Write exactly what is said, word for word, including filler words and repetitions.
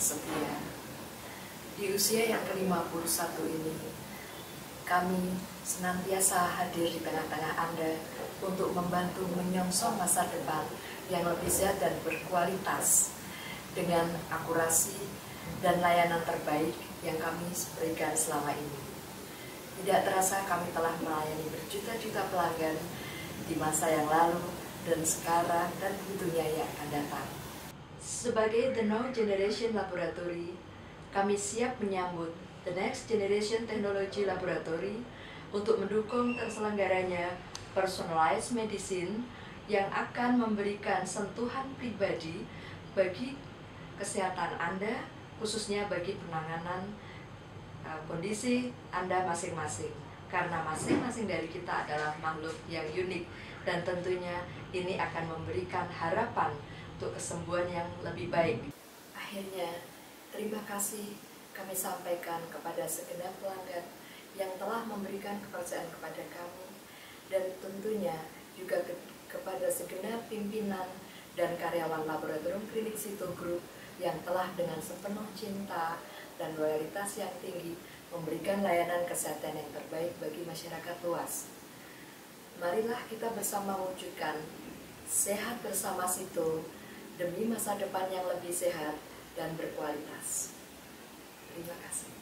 setia. Di usia yang ke lima puluh satu ini, kami senantiasa hadir di tengah-tengah Anda untuk membantu menyongsong masa depan yang lebih sehat dan berkualitas dengan akurasi dan layanan terbaik yang kami berikan selama ini. Tidak terasa kami telah melayani berjuta-juta pelanggan di masa yang lalu dan sekarang dan tentunya yang akan datang. Sebagai The Now Generation Laboratory, kami siap menyambut The Next Generation Technology Laboratory untuk mendukung terselenggaranya personalized medicine yang akan memberikan sentuhan pribadi bagi kesehatan Anda, khususnya bagi penanganan uh, kondisi Anda masing-masing. Karena masing-masing dari kita adalah makhluk yang unik dan tentunya ini akan memberikan harapan untuk kesembuhan yang lebih baik. Akhirnya, terima kasih kami sampaikan kepada segenap pelanggan yang telah memberikan kepercayaan kepada kami, dan tentunya juga ke kepada segenap pimpinan dan karyawan Laboratorium Klinik Sito Group yang telah dengan sepenuh cinta dan loyalitas yang tinggi memberikan layanan kesehatan yang terbaik bagi masyarakat luas. Marilah kita bersama wujudkan sehat bersama Sito demi masa depan yang lebih sehat dan berkualitas. Terima kasih.